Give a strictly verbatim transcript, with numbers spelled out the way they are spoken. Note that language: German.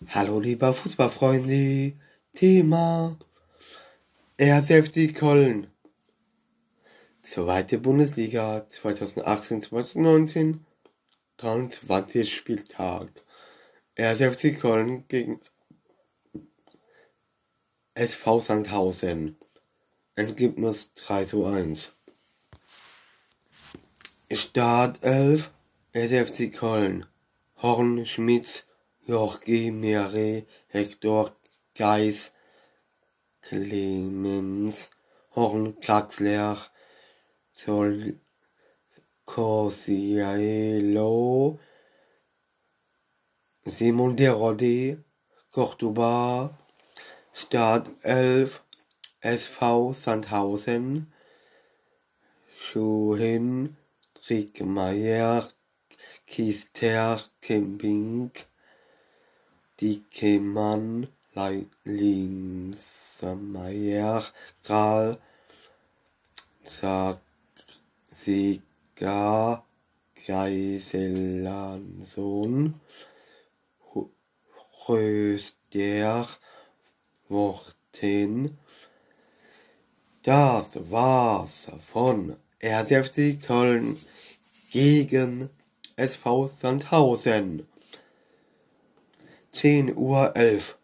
Hallo lieber Fußballfreunde, Thema erster F C Köln. Zweite Bundesliga zweitausendachtzehn zweitausendneunzehn, dreiundzwanzigster Spieltag. erster F C Köln gegen S V Sandhausen. Ergebnis drei zu eins. Startelf erster F C Köln. Horn, Schmitz, Jorge, Mere, Hector, Geis, Clemens, Horn, Draxler, Zoll, Cosiello, Simon de Rode, Cordoba. Startelf S V Sandhausen. Schuhin, Trickmeier, Kister, Kemping, Dickemann, Linsenmeier, Kral, Sieger, Geiselanson, Röster, Worten. Das war's von erster F C Köln gegen S V Sandhausen. zehn Uhr elf.